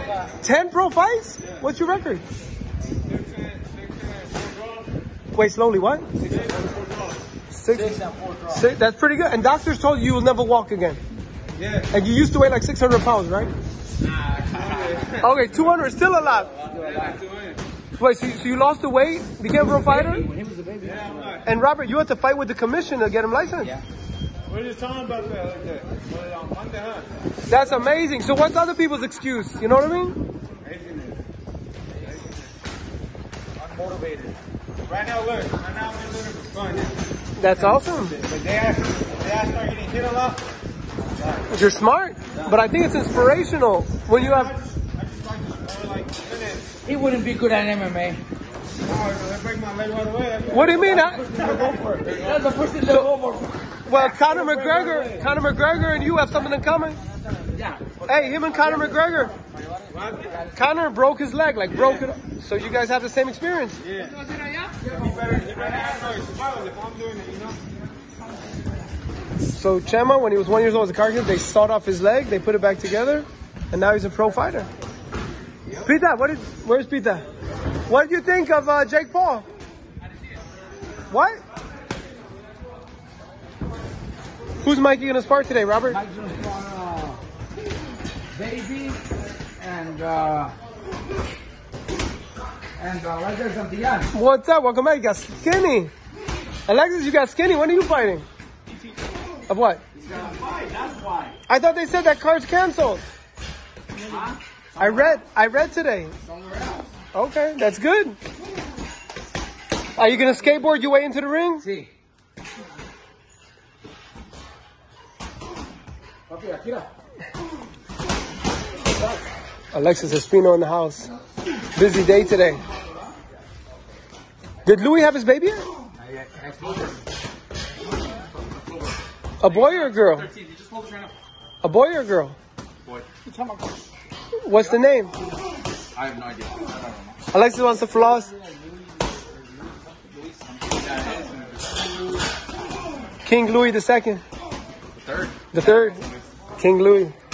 10 pro fights? Yeah. What's your record? Wait, slowly, what? 6 and 4 draws. That's pretty good. And doctors told you will never walk again. Yeah. And you used to weigh like 600 pounds, right? Okay, 200 is still a lot. Wait, so you lost the weight, became a pro fighter? When he was a baby. Yeah, I'm like, And Robert, you had to fight with the commission to get him licensed? Yeah. we're just talking about that like that. But on Monday, huh? That's amazing. So what's other people's excuse? You know what I mean? Unmotivated. Right now, look. Right now, I'm just looking for fun. That's awesome. But they start getting hit a lot. You're smart. But I think it's inspirational when you have... I just like more like minutes. He wouldn't be good at MMA. Oh, they break my leg right away. What do you mean? That's the first thing they'll go for. Well, Conor McGregor and you have something in common. Yeah. Hey, him and Conor McGregor. Conor broke his leg, like broke it. So you guys have the same experience. Yeah. He better have no survival if I'm doing it, you know? So Chema, when he was 1 year old as a car kid, they sawed off his leg, they put it back together, and now he's a pro fighter. Pita, where's Pita? What did you think of Jake Paul? What? Who's Mikey gonna spar today, Robert? Mike's gonna spawn Baby and Alexis Santillan. What's up? Welcome back. You got skinny. Alexis, you got skinny. When are you fighting? Of what? He's gonna fight, that's why. I thought they said that card's canceled. Huh? I read today. Somewhere else. Okay, that's good. Are you gonna skateboard your way into the ring? Sí. Papi, Akira. Alexis Espino in the house. Busy day today. Did Louis have his baby yet? A boy or a girl? A boy or a girl? Boy. What's the name? I have no idea. I don't know. Alexis wants to floss. King Louis II. Third. The third. King Louis.